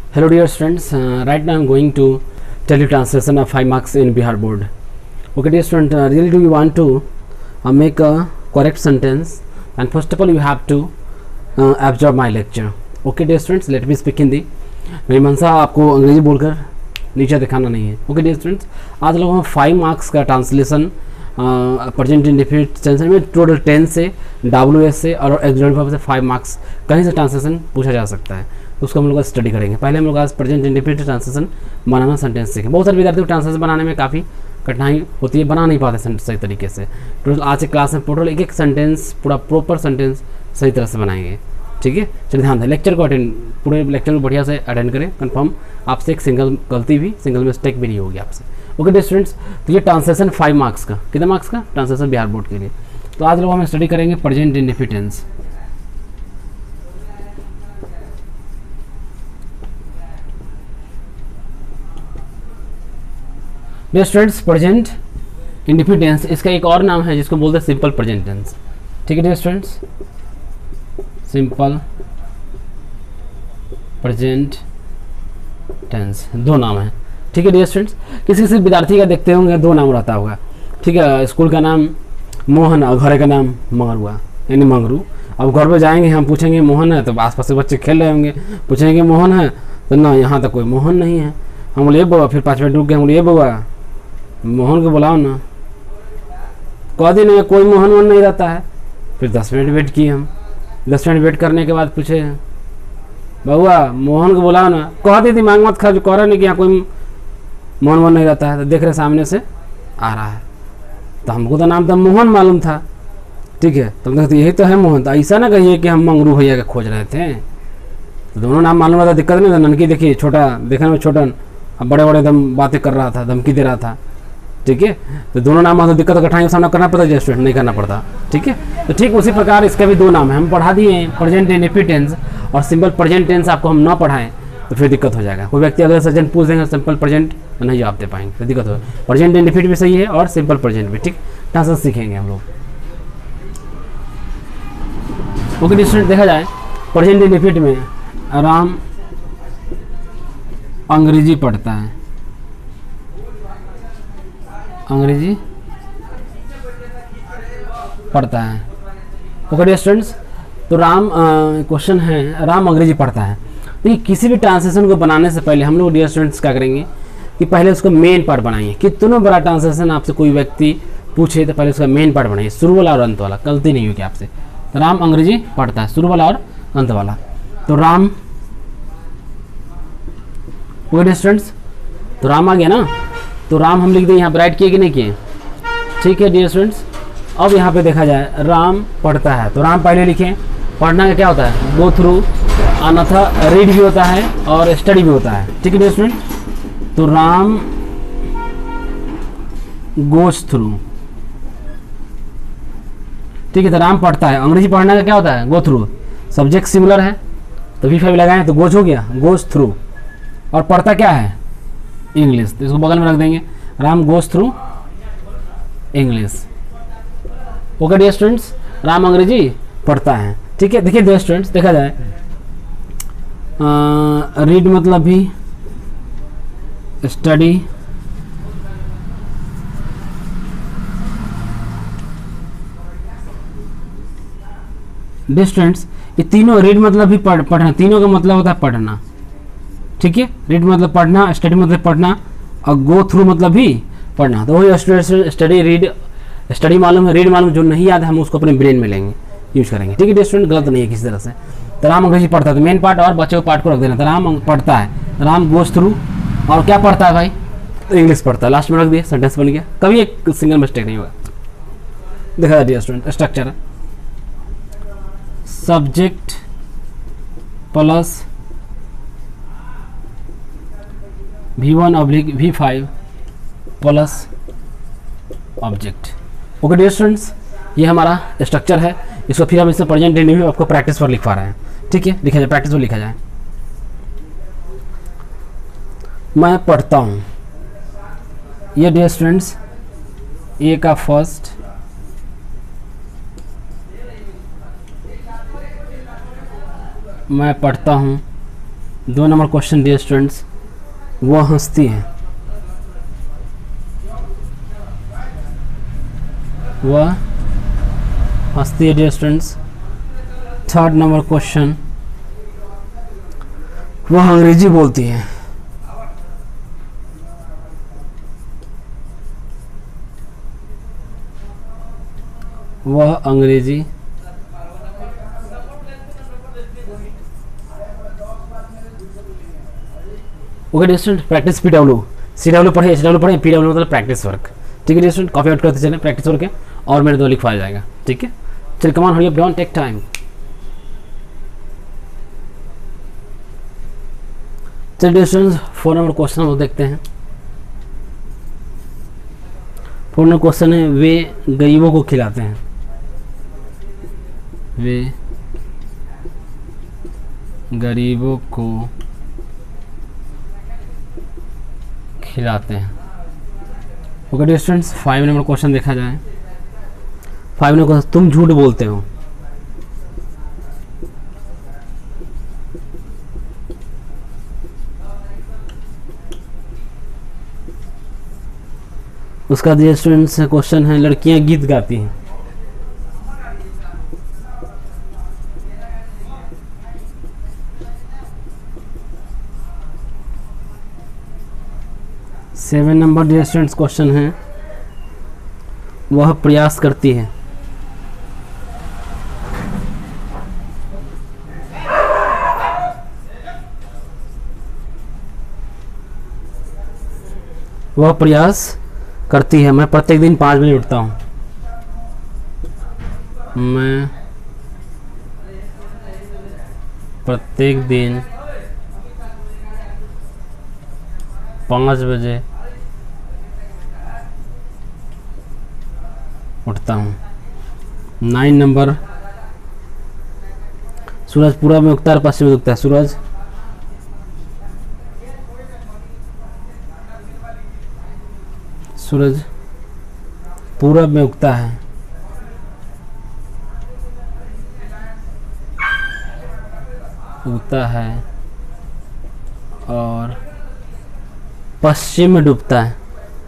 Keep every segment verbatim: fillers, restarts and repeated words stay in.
Hello dear students, uh, right now I am going to tell you translation of five marks in Bihar board. Okay dear student, uh, really do you want to uh, make a correct sentence, and first of all you have to uh, absorb my lecture. Okay dear students, let me speak Hindi. मेरी मनसा आपको अंग्रेजी बोलकर नीचे दिखाना नहीं है. Okay dear students, आज लोग हम फाइव मार्क्स का ट्रांसलेशन प्रेजेंट इंडेफिनिट टेंस में टोटल टेन से डब्ल्यू एस से और एग्जाम्पल से फाइव मार्क्स कहीं से ट्रांसलेशन पूछा जा सकता है, तो उसको हम लोग स्टडी करेंगे. पहले हम लोग आज प्रेजेंट इंडेफिनिट ट्रांसलेशन बनाना सेंटेंस सीखें. बहुत सारे विद्यार्थी को ट्रांसलेशन बनाने में काफ़ी कठिनाई होती है, बना नहीं पाते सेंटेंस सही तरीके से. टोटल आज के क्लास में टोटल एक एक सेंटेंस पूरा प्रॉपर सेंटेंस सही तरह से बनाएंगे. ठीक है, चलिए ध्यान दें, लेक्चर को अटेंड, पूरे लेक्चर को बढ़िया से अटेंड करें. कंफर्म आपसे एक सिंगल गलती भी, सिंगल मिस्टेक भी नहीं होगी आपसे. ओके डियर स्टूडेंट्स, तो ये ट्रांसलेशन फाइव मार्क्स का, कितने मार्क्स का ट्रांसलेशन बिहार बोर्ड के लिए. तो आज लोग हम स्टडी करेंगे present indefinite tense. Dear students, present indefinite tense इसका एक और नाम है जिसको बोलते हैं सिंपल प्रेजेंट टेंस. ठीक है dear students, simple present tense दो नाम है. ठीक है डियर स्टूडेंट्स, किसी किसी विद्यार्थी का देखते होंगे दो नाम रहता होगा. ठीक है, स्कूल का नाम मोहन और घर का नाम मंगरुआ यानी मंगरू. अब घर पे जाएंगे, हम पूछेंगे मोहन है, तो आसपास के बच्चे खेल रहे होंगे. पूछेंगे मोहन है, तो ना यहाँ तक कोई मोहन नहीं है. हम बोले ये बउआ, फिर पाँच मिनट रुक गए, हम बोले ये बउआ मोहन को बुलाओ ना. कह दिन में कोई मोहन वोहन नहीं रहता है. फिर दस मिनट वेट किए हम. दस मिनट वेट करने के बाद पूछे बउआ मोहन को बुलाओ ना. कहती थी मांग मत खा, जो कह रहा नहीं कि यहाँ कोई मोहन वोहन नहीं रहता है. तो देख रहे सामने से आ रहा है, तो हमको तो नाम तो मोहन मालूम था. ठीक है, तो देखते यही तो है मोहन. तो ऐसा ना कहिए कि हम मंगरू भैया का खोज रहे थे. तो दोनों नाम मालूम रहता, दिक्कत नहीं था. ननकी देखिए छोटा, देखने में छोटा, अब बड़े बड़े दम बातें कर रहा था, धमकी दे रहा था. ठीक है, तो दोनों नाम तो दिक्कत कठिनाई का सामना करना पड़ता है, स्टूडेंट नहीं करना पड़ता. ठीक है, तो ठीक उसी प्रकार इसका भी दो नाम है. हम पढ़ा दिए प्रेजेंट इंडेफिनिट टेंस और सिंपल प्रेजेंट टेंस. आपको हम ना पढ़ाएं तो फिर दिक्कत हो जाएगा. कोई व्यक्ति अगर सर्जन पूछ देंगे सिंपल प्रेजेंट तो नहीं जवाब दे पाएंगे, फिर दिक्कत हो. प्रेजेंट इंडेफिनिट भी सही है और सिंपल प्रेजेंट भी. ठीक, ट्रांसलेशन सीखेंगे हम लोग. ओके स्टूडेंट, देखा जाए प्रेजेंट इंडेफिनिट में राम अंग्रेजी पढ़ता है. अंग्रेजी पढ़ता है. ओके डियर स्टूडेंट्स, तो राम क्वेश्चन है राम अंग्रेजी पढ़ता है. देखिए किसी भी ट्रांसलेशन को बनाने से पहले हम लोग डियर स्टूडेंट्स क्या करेंगे कि पहले उसको मेन पार्ट बनाएंगे. कितना बड़ा ट्रांसलेशन आपसे कोई व्यक्ति पूछे तो पहले उसका मेन पार्ट बनाइए, शुरू वाला और अंत वाला. गलती नहीं होगी आपसे. तो राम अंग्रेजी पढ़ता है, शुरू वाला और अंत वाला. तो राम, ओके डियर स्टूडेंट्स, तो राम आ गया ना. तो राम हम लिख दें, यहाँ पर राइट किए कि नहीं किए. ठीक है डियर स्टूडेंट्स, अब यहाँ पे देखा जाए राम पढ़ता है, तो राम पहले लिखें. पढ़ना का क्या होता है, गो थ्रू, अन्यथा रीड भी होता है और स्टडी भी होता है. ठीक है डियर स्टूडेंट, तो राम गोस थ्रू. ठीक है, तो राम पढ़ता है. अंग्रेजी पढ़ने का क्या होता है, गो थ्रू. सब्जेक्ट सिमिलर है तो वी फाइव लगाएं तो गोज हो गया, गोस थ्रू. और पढ़ता क्या है, इंग्लिश, तो इसको बगल में रख देंगे. Ram goes through English. Okay dear students, Ram अंग्रेजी पढ़ता है. ठीक है, देखिए डियर स्टूडेंट्स, देखा जाए रीड मतलब भी स्टडी, डियर स्टूडेंट्स ये तीनों, रीड मतलब भी पढ़ पढ़ना, तीनों का मतलब होता है पढ़ना. ठीक है, रीड मतलब पढ़ना, स्टडी मतलब पढ़ना, और गो थ्रू मतलब भी पढ़ना. तो वही स्टडी, रीड, स्टडी मालूम है, रीड मालूम, जो नहीं याद है हम उसको अपने ब्रेन में लेंगे, यूज करेंगे. ठीक है डियर स्टूडेंट, गलत नहीं है किसी तरह से. तो राम अंग्रेजी पढ़ता है, तो मेन पार्ट और बच्चों को पार्ट को रख देना. तो राम पढ़ता है, राम गोस थ्रू, और क्या पढ़ता है भाई, तो इंग्लिश पढ़ता है. लास्ट में रख दिया, सेंटेंस बन गया. कभी एक सिंगल मिस्टेक नहीं होगा. देखा जाए dear student, structure subject plus V one oblique V five plus object. Okay dear students, ये हमारा स्ट्रक्चर है. इसको फिर हम इसमें प्रेजेंट इंडेफिनिट आपको प्रैक्टिस पर लिखवा रहे हैं. ठीक है, लिखा जाए, प्रैक्टिस पर लिखा जाए. मैं पढ़ता हूँ. ये डियर स्टूडेंट्स ए का फर्स्ट, मैं पढ़ता हूँ दो नंबर क्वेश्चन डियर स्टूडेंट्स, वह हंसती है। वह हंसती है dear students. Third number question, वह अंग्रेजी बोलती है। वह अंग्रेजी okay dear student, practice P W, C W पढ़े, एच डब्ल्यू पढ़े, पी डब्ल्यू मतलब प्रैक्टिस वर्क। ठीक है डियर स्टूडेंट, कॉपी आउट करते चलें प्रैक्टिस वर्क है, और मेरे दो लिखवाया जाएगा। ठीक है, चलिए come on hurry up, don't take time. चलिए dear students, four number question हम देखते हैं। फोर नंबर क्वेश्चन है, वे गरीबों को खिलाते हैं। वे गरीबों को खिलाते हैं। Okay dear students, five number question देखा जाए। फाइव नंबर क्वेश्चन, तुम झूठ बोलते हो। उसका डियर स्टूडेंट्स क्वेश्चन है, लड़कियां गीत गाती हैं। Seven number dear students question है, वह प्रयास करती है। वह प्रयास करती है। मैं प्रत्येक दिन पाँच बजे उठता हूँ। मैं प्रत्येक दिन पाँच बजे उठता हूँ। नाइन नंबर, सूरज पूरब में उगता है और पश्चिम में उगता है। सूरज सूरज पूरब में उगता है उगता है और पश्चिम में डूबता है।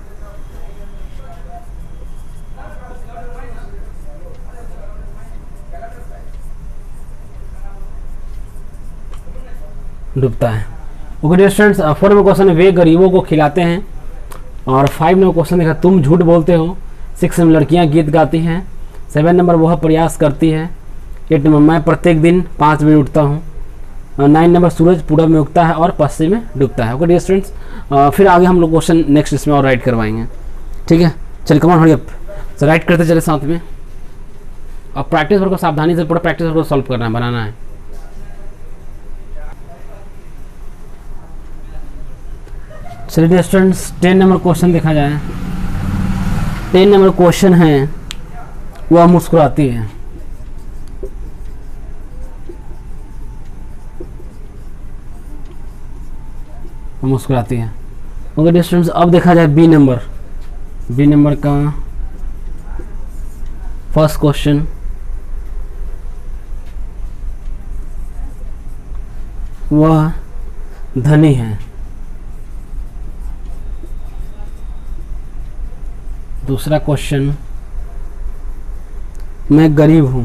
डूबता है। Okay dear students, four number question है, वे गरीबों को खिलाते हैं। और फाइव नंबर क्वेश्चन देखा, तुम झूठ बोलते हो। सिक्स में लड़कियां गीत गाती हैं। सेवन नंबर, वह प्रयास करती है। एट नंबर, मैं प्रत्येक दिन पाँच बजे उठता हूँ। नाइन नंबर, सूरज पूरब में उगता है और पश्चिम में डूबता है। ओके डियर स्टूडेंट्स, फिर आगे हम लोग क्वेश्चन नेक्स्ट इसमें और राइट करवाएंगे। ठीक है, चलिए कमान हरी अप, तो राइट करते चले साथ में। अब प्रैक्टिस वर्क को सावधानी से पूरा प्रैक्टिस वर्क को सॉल्व करना है, बनाना है। चलिए dear students, ten number question देखा जाए। टेन नंबर क्वेश्चन है, वह मुस्कुराती है। वो मुस्कुराती है। ओके डियर स्टूडेंट्स, अब देखा जाए बी नंबर। बी नंबर का फर्स्ट क्वेश्चन, वह धनी है। दूसरा क्वेश्चन, मैं गरीब हूं।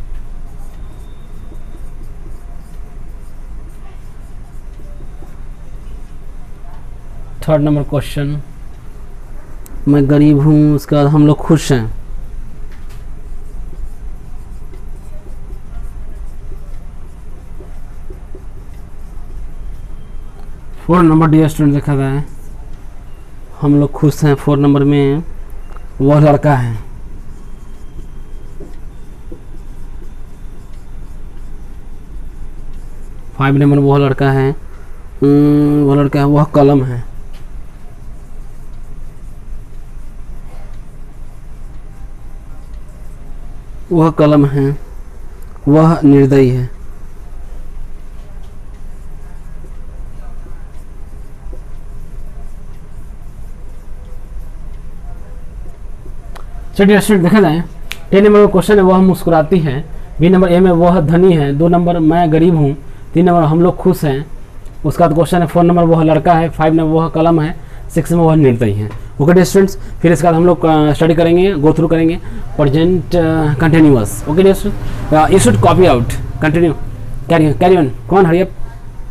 थर्ड नंबर क्वेश्चन, मैं गरीब हूं, उसके बाद हम लोग खुश हैं। फोर नंबर डियर स्टूडेंट देखा जाए, हम लोग खुश हैं। फोर नंबर में वह लड़का है। फाइव नंबर वह लड़का है, वह लड़का है, वह कलम है। वह कलम है, वह निर्दयी है। चलिए स्टूडेंट देखा जाए, टेन नंबर क्वेश्चन है, वह मुस्कुराती है। बी नंबर ए में वह धनी है। दो नंबर मैं गरीब हूँ। तीन नंबर हम लोग खुश हैं। उसका बाद क्वेश्चन है फोर नंबर वह लड़का है, फाइव नंबर वह कलम है, सिक्स में वह निर्दयी है। ओके डियर स्टूडेंट्स, फिर इसके बाद हम लोग स्टडी करेंगे, गो थ्रू करेंगे present continuous. Okay dear students, you should copy out, continue, carry carry on, come on hurry up.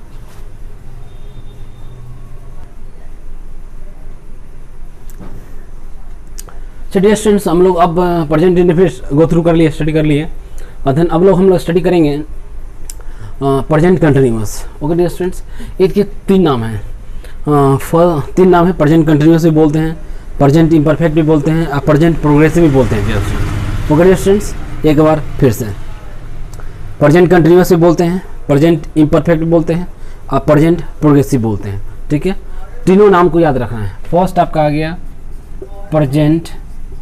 Dear students, हम लोग अब प्रेजेंट इंडेफिनिट गो थ्रू कर लिए, स्टडी कर लिए, और देन अब लोग हम लोग स्टडी करेंगे present continuous. Okay dear students, इसके तीन नाम हैं, uh, तीन नाम है, प्रेजेंट कंटिन्यूअस भी बोलते हैं, प्रेजेंट इम्परफेक्ट भी बोलते हैं, और प्रेजेंट प्रोग्रेसिव भी बोलते हैं dear students. Okay dear students, एक बार फिर से, प्रेजेंट कंटिन्यूअस भी बोलते हैं, प्रेजेंट इम्परफेक्ट भी बोलते हैं, और प्रेजेंट प्रोग्रेसिव बोलते हैं। ठीक है, तीनों नाम को याद रखना है। फर्स्ट आपका आ गया प्रेजेंट,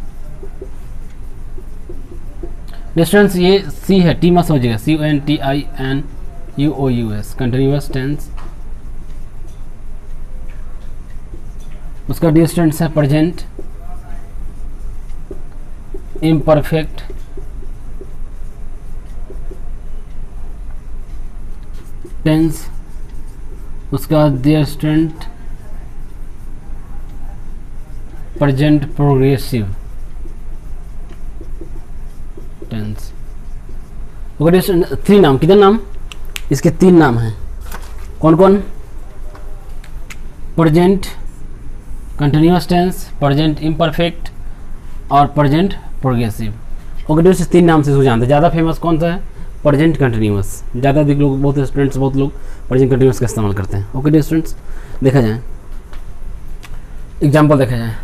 डिस्टेंस ये सी है, टी मत समझिएगा, C O N T I N U O U S, continuous tense. उसका डिस्टेंस है प्रेजेंट इम्परफेक्ट टेंस। उसका distant present progressive tense. Okay, three नाम, कितने नाम, इसके तीन नाम हैं, कौन कौन, present continuous tense, present imperfect और प्रेजेंट प्रोग्रेसिव। ओके डियर, तीन नाम से इसको जानते हैं। ज़्यादा फेमस कौन सा है, प्रेजेंट कंटिन्यूअस, ज़्यादा अधिक लोग, बहुत स्टूडेंट्स, बहुत लोग प्रेजेंट कंटिन्यूअस का इस्तेमाल करते हैं। ओके डियर स्टूडेंट्स, देखा जाए एग्जाम्पल, देखा जाए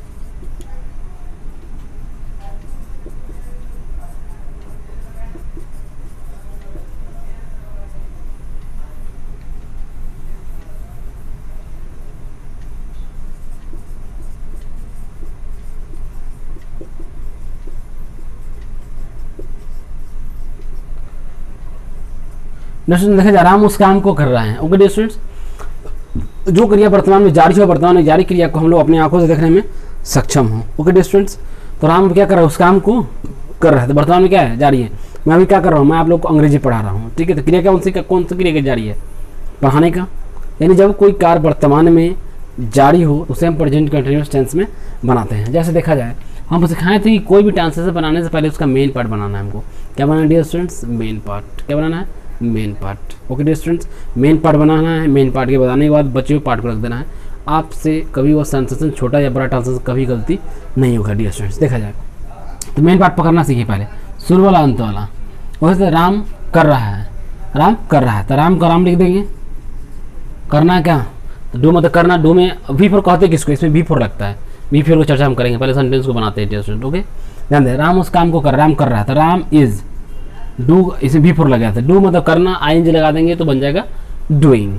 देखा जा राम उस काम को कर रहा है। ओके डियर स्टूडेंट्स, जो क्रिया वर्तमान में जारी हो, वर्तमान में जारी क्रिया को हम लोग अपनी आंखों से देखने में सक्षम हो। ओके डियर स्टूडेंट्स, तो राम क्या कर रहा है, उस काम को कर रहा है, तो वर्तमान में क्या है, जारी है। मैं अभी क्या कर रहा हूँ, मैं आप लोग को अंग्रेजी पढ़ा रहा हूँ। ठीक है, तो क्रिया क्या, उनसे कौन सी क्रिया जारी है, पढ़ाने का। यानी जब कोई कार्य वर्तमान में जारी हो उसे हम प्रेजेंट कंटिन्यूअस टेंस में बनाते हैं। जैसे देखा जाए, हम सिखाए थे कि कोई भी ट्रांसलेशन बनाने से पहले उसका मेन पार्ट बनाना है हमको। क्या बनाना है डियर स्टूडेंट्स, मेन पार्ट। क्या बनाना है, main part. Okay dear students, main part बनाना है, मेन पार्ट के बताने के बाद बचे हुए पार्ट को रख देना है। आपसे कभी वो ट्रांसलेशन छोटा या बड़ा ट्रांसलेशन कभी गलती नहीं होगा डियर स्टूडेंट्स। देखा जाए तो मेन पार्ट पकड़ना सीखिए पहले, शुरू वाला अंत वाला। वैसे राम कर रहा है, राम कर रहा है, तो राम का राम लिख देंगे, करना है क्या, तो डू मतलब करना, डू में वी फोर कहते हैं किसको, इसमें वी फोर लगता है, वी फोर को चर्चा हम करेंगे, पहले सेंटेंस को बनाते हैं डियर स्टूडेंट। ओके, ध्यान दें, राम उस काम को कर, राम कर रहा है, तो राम इज, डू इसे भी फोर लगा था, डू मतलब करना, आई एन जी लगा देंगे तो बन जाएगा डूइंग।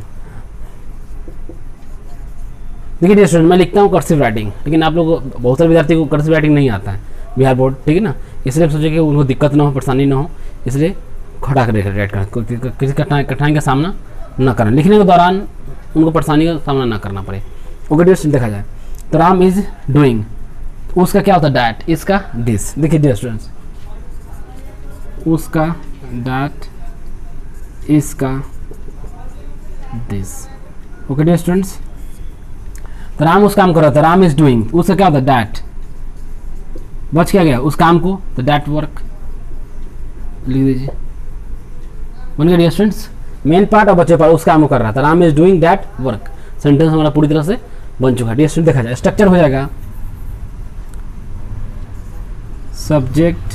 देखिए डियर स्टूडेंट, मैं लिखता हूँ कर्सिव राइटिंग, लेकिन आप लोग बहुत सारे विद्यार्थी को कर्सिव राइटिंग नहीं आता है, बिहार बोर्ड, ठीक है ना, इसलिए सोचे कि उनको दिक्कत ना हो, परेशानी ना हो, इसलिए खड़ा कर राइट कर, किसी कठिनाई कठिनाई का सामना न करना, लिखने के दौरान उनको परेशानी का सामना ना करना पड़े। ओके डियर स्टूडेंट, देखा जाए तो राम इज डूइंग, उसका क्या होता है, डैट, इसका दिस। देखिए डियर स्टूडेंट्स, उसका डैट, इसका दिस। ओके डियर स्टूडेंट्स, तो राम उस काम कर रहा था, राम इज डूइंग, उसका क्या होता है, डैट, बच क्या गया उस काम को, तो डैट वर्क लिख दीजिए, बन गया डियर स्टूडेंट्स। मेन पार्ट और बच्चे पार्ट, उस काम को कर रहा था, Ram is doing that work, sentence हमारा पूरी तरह से बन चुका है डियर स्टूडेंट। देखा जाए स्ट्रक्चर हो जाएगा, subject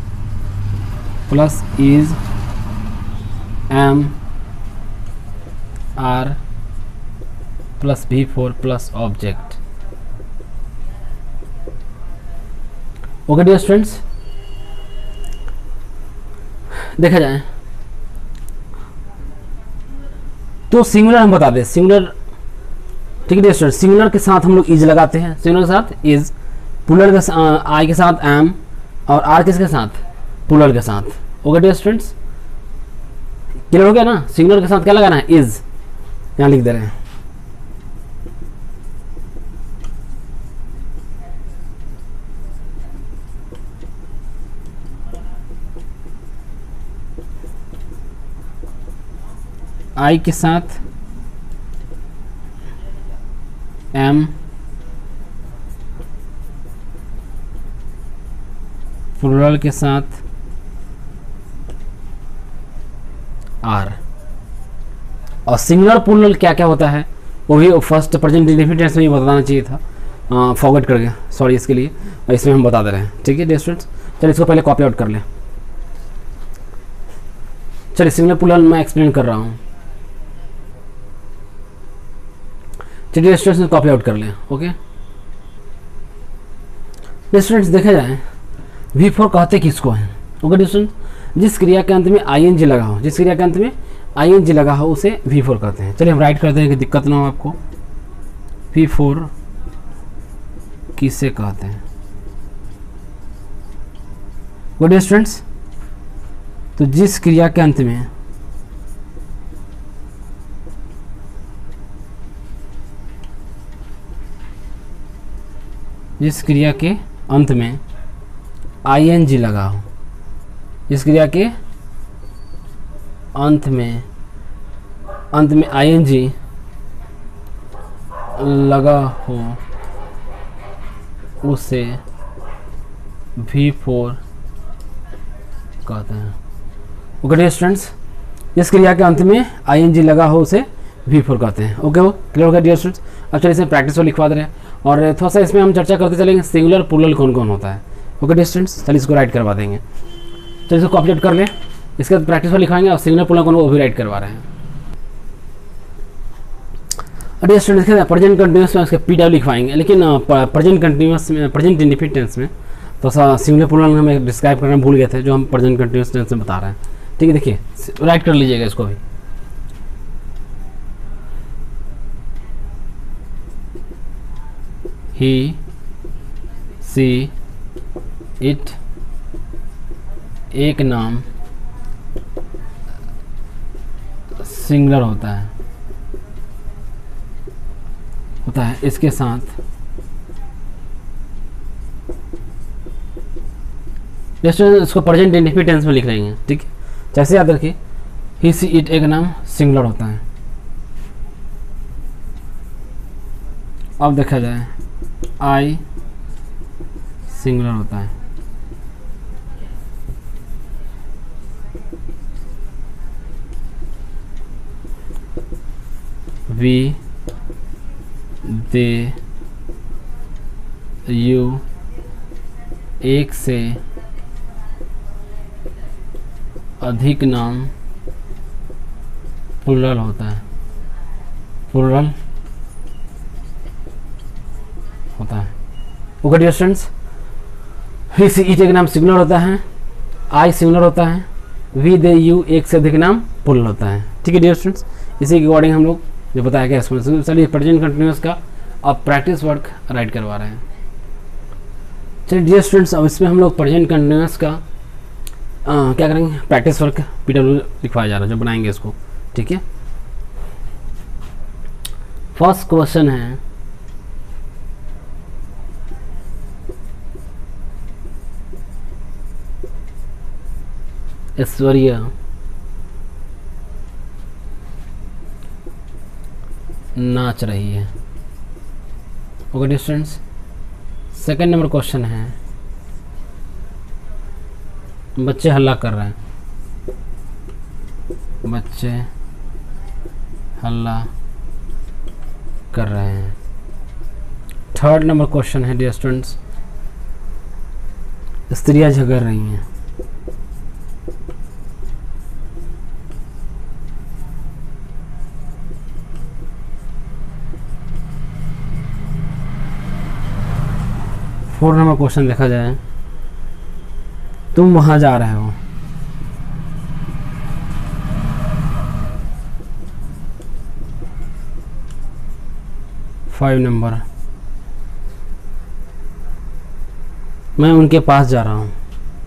plus is, am, are plus V four plus object. Okay dear students, देखा जाए तो सिंगुलर हम बता दें, सिंगुलर, ठीक है डियर स्टूडेंट, सिंगुलर के साथ हम लोग इज लगाते हैं, सिंगुलर के साथ इज, प्लूरल के साथ आई के साथ एम, और आर किसके साथ, प्लूरल के साथ। ओके डियर स्टूडेंट्स, क्लियर हो गया ना, सिंगुलर के साथ क्या लगाना है, इज, यहाँ लिख दे रहे हैं। आई के साथ एम प्लूरल के साथ आर। और सिंगुलर प्लूरल क्या क्या होता है वो भी फर्स्ट प्रेजेंट इंडेफिनिट टेंस में ही बताना चाहिए था, फॉरवर्ड कर गया, सॉरी इसके लिए, और इसमें हम बता दे रहे हैं। ठीक है डियर स्टूडेंट्स, चलिए इसको पहले कॉपी आउट कर लें। चलिए सिंगुलर प्लूरल मैं एक्सप्लेन कर रहा हूँ। चलिए स्टूडेंट्स कॉपी आउट कर लें। ओके स्टूडेंट्स, देखा जाए वी फोर कहते किसको हैं। ओके स्टूडेंट्स, जिस क्रिया के अंत में आई एन जी लगा हो, जिस क्रिया के अंत में आई एन जी लगा हो उसे वी फोर कहते हैं। चलिए हम राइट करते हैं कि दिक्कत ना हो आपको। वी फोर किसे कहते हैं गुड स्टूडेंट्स, तो जिस क्रिया के अंत में जिस क्रिया के अंत में आई एन जी लगा हो, जिस क्रिया के अंत में अंत में आई एन जी लगा हो उसे वी फोर कहते हैं। ओके स्टूडेंट्स, जिस क्रिया के अंत में आई एन जी लगा हो उसे वी फोर कहते हैं। ओके वो क्लियर हो गया डियर स्टूडेंट्स। अब चलिए इसमें प्रैक्टिस को लिखवा दे रहे हैं और थोड़ा सा इसमें हम चर्चा करते चलेंगे सिंगुलर प्लूरल कौन कौन होता है। ओके डियर स्टूडेंट्स, चलिए इसको राइट करवा देंगे। चलिए इसको कॉपी कर लें, इसके बाद प्रैक्टिस पर लिखवाएंगे और सिंगुलर प्लूरल कौन वो भी राइट करवा रहे हैं। डियर स्टूडेंट्स, प्रेजेंट कंटिन्यूअस में उसके पी डब्ल्यू लिखवाएंगे, लेकिन प्रेजेंट कंटिन्यूअस में, प्रेजेंट इंडेफिनिट टेंस में तो सा सिंगुलर प्लूरल हम डिस्क्राइब करना भूल गए थे, जो हम प्रेजेंट कंटिन्यूअस टेंस में बता रहे हैं। ठीक है, देखिए राइट कर लीजिएगा इसको भी। ही सी इट एक नाम सिंगुलर होता है होता है इसके साथ इसको प्रेजेंट इंडेफिनिट टेंस में लिख लेंगे। ठीक है, जैसे याद रखिए ही सी इट एक नाम सिंगुलर होता है। अब देखा जाए आई सिंगुलर होता है, वी दे यू एक से अधिक नाम प्लूरल होता है, प्लूरल होता है। Okay dear students, he see it एक नाम सिंगुलर होता है, आई सिंगुलर होता है, वी दे यू एक से अधिक नाम प्लूरल होता है। ठीक है डियर स्टूडेंट्स, इसी के अकॉर्डिंग हम लोग जो बताया गया इसमें चलिए प्रेजेंट कंटिन्यूअस का अब प्रैक्टिस वर्क राइट करवा रहे हैं। चलिए डियर स्टूडेंट्स, अब इसमें हम लोग प्रेजेंट कंटिन्यूअस का आ, क्या करेंगे, प्रैक्टिस वर्क पी डब्ल्यू लिखवाया जा रहा है जो बनाएंगे इसको। ठीक है, फर्स्ट क्वेश्चन है ऐश्वर्या नाच रही है। Okay dear students, second number question है बच्चे हल्ला कर रहे हैं, बच्चे हल्ला कर रहे हैं। थर्ड नंबर क्वेश्चन है डियर स्टूडेंट्स स्त्रियां झगड़ रही हैं। फोर नंबर क्वेश्चन देखा जाए तुम वहां जा रहे हो। फाइव नंबर मैं उनके पास जा रहा हूं।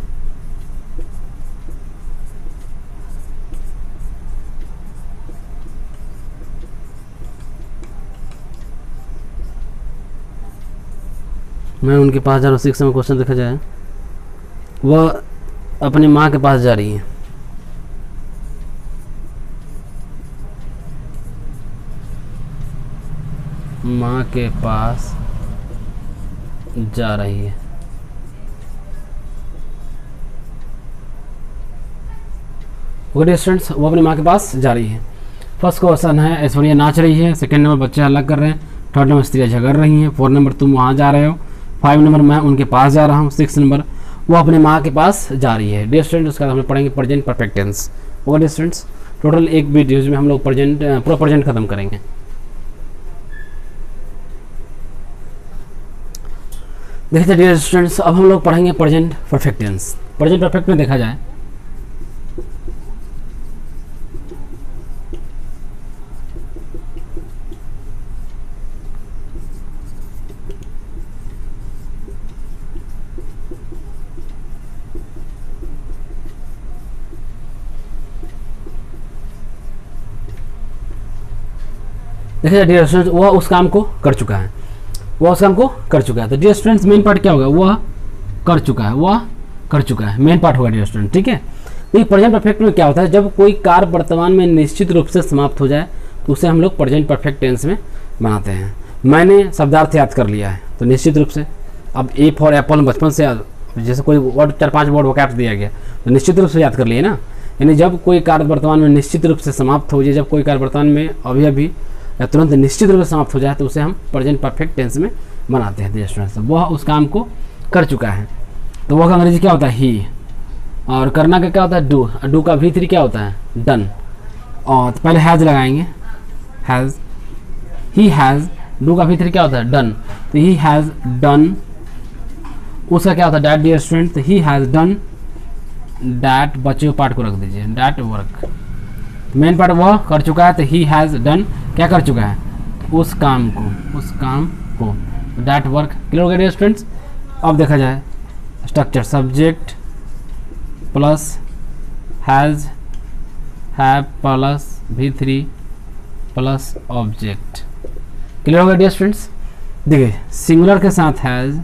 मैं उनके पास जा रहा हूँ। सिक्स नंबर क्वेश्चन देखा जाए वह अपनी माँ के पास जा रही है। माँ के पास जा रही है। ओके स्टूडेंट्स, वो अपनी माँ के पास जा रही है। फर्स्ट क्वेश्चन है ऐश्वर्या नाच रही है। सेकंड नंबर बच्चे हल्ला कर रहे हैं। थर्ड नंबर स्त्रियाँ झगड़ रही हैं। फोर नंबर तुम वहाँ जा रहे हो। फाइव नंबर मैं उनके पास जा रहा हूँ। सिक्स नंबर वो अपने माँ के पास जा रही है। डियर स्टूडेंट्स, उसके बाद हम लोग पढ़ेंगे present perfect tense. Okay dear students, total एक वीडियोज में हम लोग प्रेजेंट पूरा प्रेजेंट खत्म करेंगे। देखिए डियर स्टूडेंट्स, अब हम लोग पढ़ेंगे present perfect tense. Present perfect में देखा जाए देखिए डियर स्टूडेंट्स, वह उस काम को कर चुका है। वह उस काम को कर चुका है। तो डियर स्टूडेंट्स, मेन पार्ट क्या होगा? वह कर चुका है। वह कर चुका है मेन पार्ट होगा डियर स्टूडेंट। ठीक है, देखिए प्रेजेंट परफेक्ट में क्या होता है? जब कोई कार्य वर्तमान में निश्चित रूप से समाप्त हो जाए तो उसे हम लोग प्रेजेंट परफेक्ट टेंस में बनाते हैं। मैंने शब्दार्थ याद कर लिया है तो निश्चित रूप से, अब ए फॉर एप्पल बचपन से जैसे कोई वर्ड चार पांच वर्ड वोकैब्स दिया गया तो निश्चित रूप से याद कर लिए ना। यानी जब कोई कार्य वर्तमान में निश्चित रूप से समाप्त हो जाए, जब कोई कार्य वर्तमान में अभी अभी या तुरंत निश्चित रूप से समाप्त हो जाए तो उसे हम प्रेजेंट परफेक्ट टेंस में बनाते हैं डियर स्टूडेंट्स। वह उस काम को कर चुका है तो वह का अंग्रेजी क्या होता है? ही। और करना का क्या होता है? डू। डू का वी थ्री क्या होता है? डन। और तो पहले हैज़ लगाएंगे, हैज़, ही हैज़। डू का वी थ्री क्या होता है? डन। तो ही हैज़ डन। उसका क्या होता है? That dear student. He has done that, बच्चे को पार्ट को रख दीजिए, डैट वर्क। मेन पार्ट वह कर चुका है तो ही हैज़ डन क्या कर चुका है? उस काम को, उस काम को, डैट वर्क। क्लियर हो गया डियर स्टूडेंट्स? अब देखा जाए structure, subject plus has, have plus V three plus object. Clear हो गया डियर स्टूडेंट्स? देखिए सिंगुलर के साथ हैज़,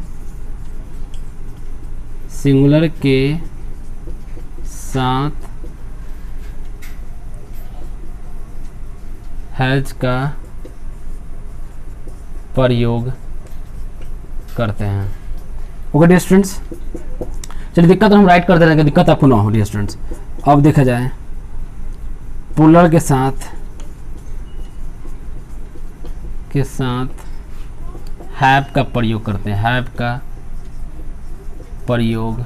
सिंगुलर के साथ हैज का प्रयोग करते हैं। ओके डियर स्टूडेंट्स, चलिए दिक्कत हम राइट कर दे रहे हैं, दिक्कत आपको ना हो डियर स्टूडेंट्स। अब देखा जाए पुलर के साथ के साथ हैव का प्रयोग करते हैं, हैव का प्रयोग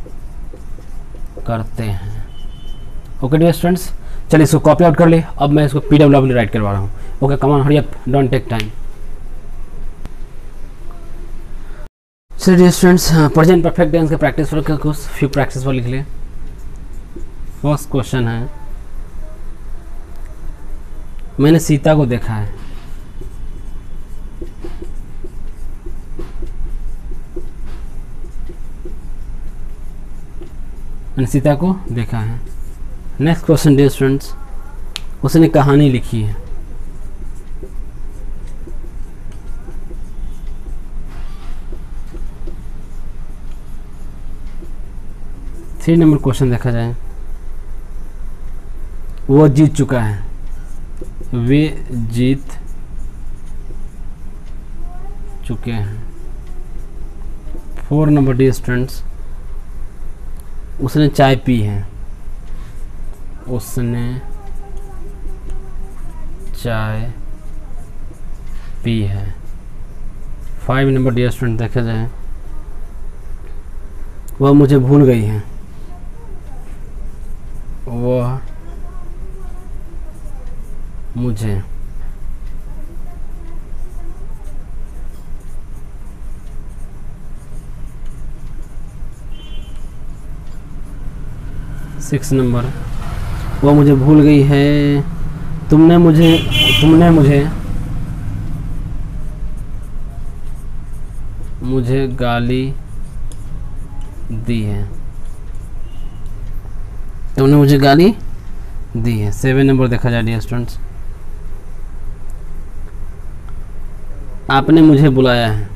करते हैं। ओके डियर स्टूडेंट्स, चलिए इसको कॉपी आउट कर ले। अब मैं इसको पी डब्ल्यू राइट करवा रहा हूँ। Okay come on hurry up, don't take time. चलिए dear students, present perfect tense के प्रैक्टिस पर कुछ फ्यू प्रैक्टिस पर लिख ले। फर्स्ट क्वेश्चन है, मैंने सीता को देखा है। मैंने सीता को देखा है। नेक्स्ट क्वेश्चन डियर स्टूडेंट्स, उसने कहानी लिखी है। थ्री नंबर क्वेश्चन देखा जाए, वो जीत चुका है, वे जीत चुके हैं। फोर नंबर डियर स्टूडेंट्स, उसने चाय पी है, उसने चाय पी है। फाइव नंबर डियर स्टूडेंट देखा जाए, वह मुझे भूल गई है, वह मुझे सिक्स नंबर, वो मुझे भूल गई है, तुमने मुझे तुमने मुझे मुझे गाली दी है, तुमने मुझे गाली दी है। सेवन नंबर देखा जाए डियर स्टूडेंट्स, आपने मुझे बुलाया है,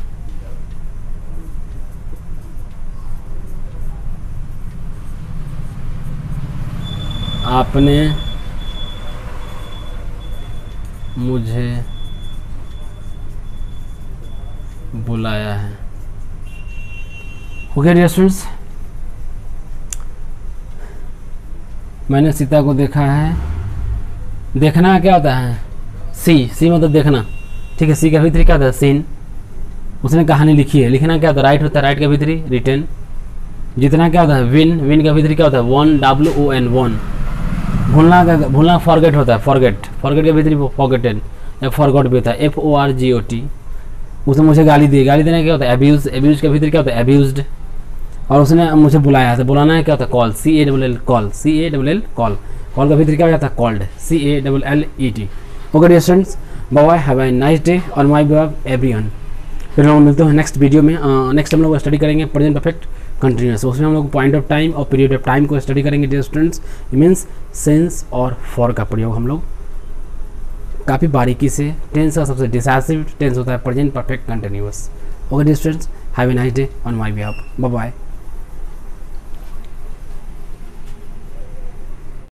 आपने मुझे बुलाया है। ओके डियर स्टूडेंट्स, मैंने सीता को देखा है। देखना क्या होता है? सी, सी मतलब देखना, ठीक है। सी का भीतरी क्या होता है? सीन। उसने कहानी लिखी है। लिखना क्या होता है? राइट होता है। राइट का भीतरी रिटन। जितना क्या होता है? विन। विन का भीतरी क्या होता है? One, W O N, one. भूलना का भूलना फॉरगेट होता है। फॉरगेट। फॉरगेट का भीतरी फॉरगेटन या फॉरगॉट भी होता है। F O R G O T. उसने मुझे गाली दी। गाली देना क्या होता है? एब्यूज। एब्यूज के भीतर क्या होता है? एब्यूज्ड। और उसने मुझे बुलाया था। बुलाना है क्या होता है? Call. C A double L, call. C A double L, call. Call का भीतर क्या हो जाता है? Called. C A double L E T. Okay dear students, bye bye, have a nice day on my behalf everyone. फिर हम मिलते हैं नेक्स्ट वीडियो में। नेक्स्ट हम लोग स्टडी करेंगे प्रेजेंट परफेक्ट कंटिन्यूअस। उसमें हम लोग पॉइंट ऑफ टाइम और पीरियड ऑफ टाइम को स्टडी करेंगे डियर स्टूडेंट्स। मीन्स सेंस और फॉर का प्रयोग हम लोग काफ़ी बारीकी से। टेंस का सबसे डिसाइसिव टेंस होता है present perfect continuous. Okay dear students, have a nice day on my behalf. Bye bye.